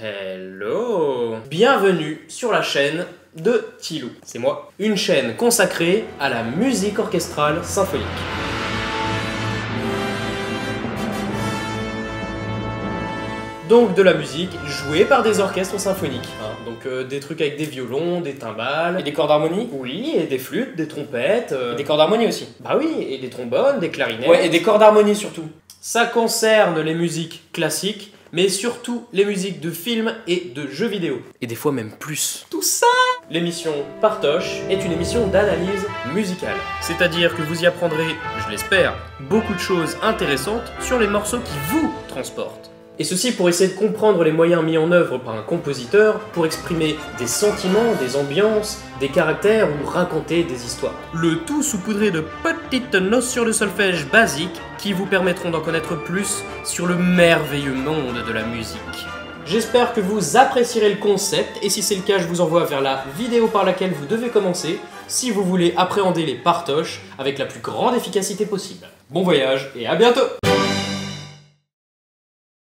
Hello! Bienvenue sur la chaîne de Tilou, c'est moi. Une chaîne consacrée à la musique orchestrale symphonique. Donc de la musique jouée par des orchestres symphoniques. Donc des trucs avec des violons, des timbales... Et des cordes d'harmonie? Oui, et des flûtes, des trompettes... Et des cordes d'harmonie aussi? Bah oui, et des trombones, des clarinettes... Ouais, et des cordes d'harmonie surtout. Ça concerne les musiques classiques, mais surtout les musiques de films et de jeux vidéo. Et des fois même plus. Tout ça! L'émission Partoche est une émission d'analyse musicale. C'est-à-dire que vous y apprendrez, je l'espère, beaucoup de choses intéressantes sur les morceaux qui vous transportent. Et ceci pour essayer de comprendre les moyens mis en œuvre par un compositeur pour exprimer des sentiments, des ambiances, des caractères ou raconter des histoires. Le tout saupoudré de petites notions de solfège basiques qui vous permettront d'en connaître plus sur le merveilleux monde de la musique. J'espère que vous apprécierez le concept et si c'est le cas, je vous envoie vers la vidéo par laquelle vous devez commencer si vous voulez appréhender les partoches avec la plus grande efficacité possible. Bon voyage et à bientôt!